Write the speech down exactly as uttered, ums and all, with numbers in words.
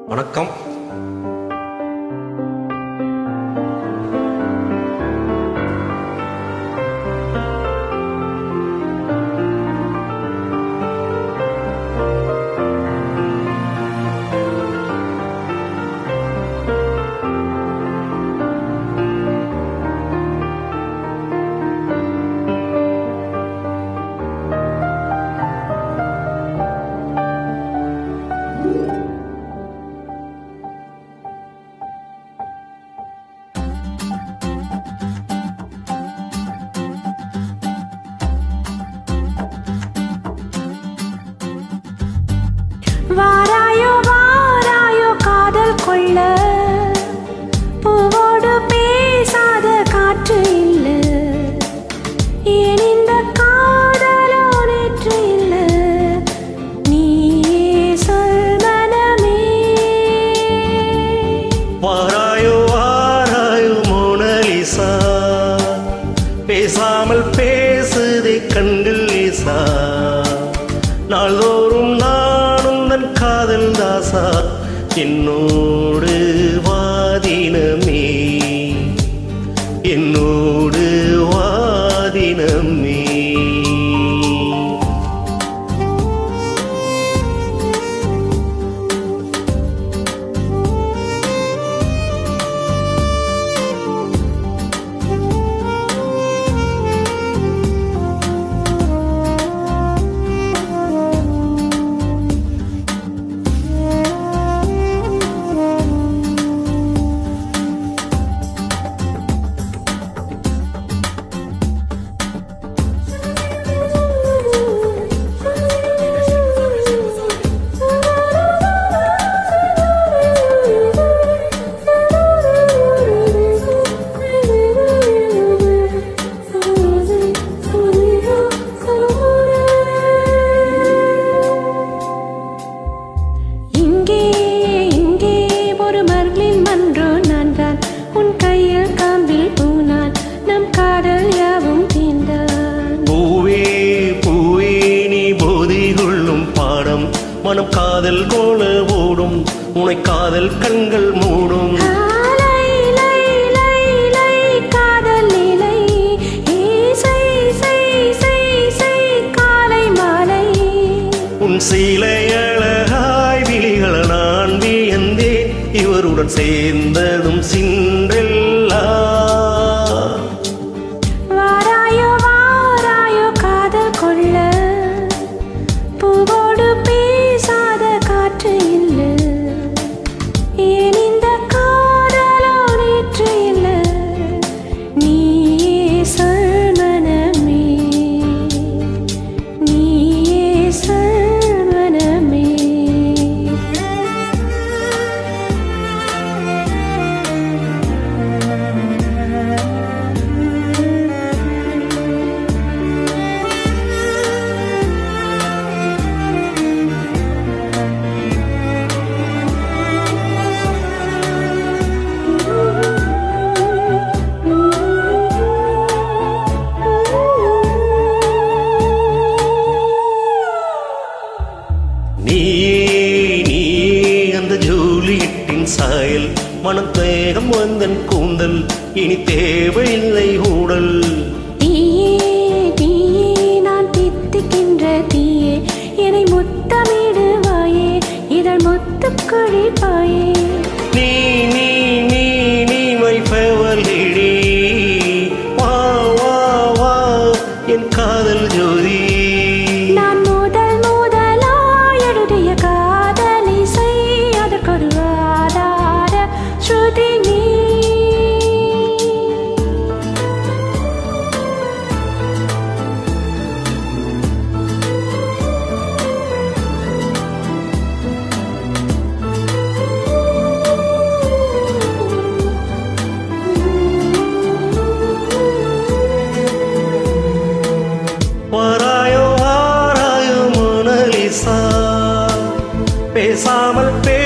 வணக்கம். வாராயோ வாராயோ காதல் கொள்ள, பூவோடு பேசாத காற்று இல்ல, ஏன் இந்த காதலோ நேற்று இல்ல, நீயே சொல் மனமே. வாராயோ வாராயோ மோனலிசா, பேசாமல் பேசுதே கண்கள் லேசா, நாள்தோறும் காதல் தாசா, என்னோடு வாதினமே, என்னோடு வாதினமே. மனம் காதல் கோல ஓடும், உனை காதல் கண்கள் மூடும். காதல் நிலை காலை மாலை, உன் சீலை அழகாய் விழிகள் நான் வியந்தேன், இவருடன் சேர்ந்ததும் சின்றெல்லா. வாராயோ வாராயோ காதல் கொள்ள, பூவோடு பேசாத காற்று இல்ல, ஏன் இந்த காதலோ நேற்று இல்ல, நீயே சொல் மனமே, நீயே சொல் மனமே. சாயல் மனம் தேகம் வந்தன் கூந்தல், இனி தேவையில்லை ஊடல். தீயே தீயே நான் தித்திக்கின்ற தீயே, என்னை முத்தமிடுவாயே, இதழ் முத்து குழிப்பாயே. நீ நீ நீ நீ மை ஃபேவர் லேடி, வா வா வா என் காதல் ஜோதி. நான் முதல் முதலாய் எழுதிய காதலிசை, அதற்கொரு ஆதார ஸ்ருதி நீ. வாராயோ வாராயோ மோனலிசா, பேசாமல்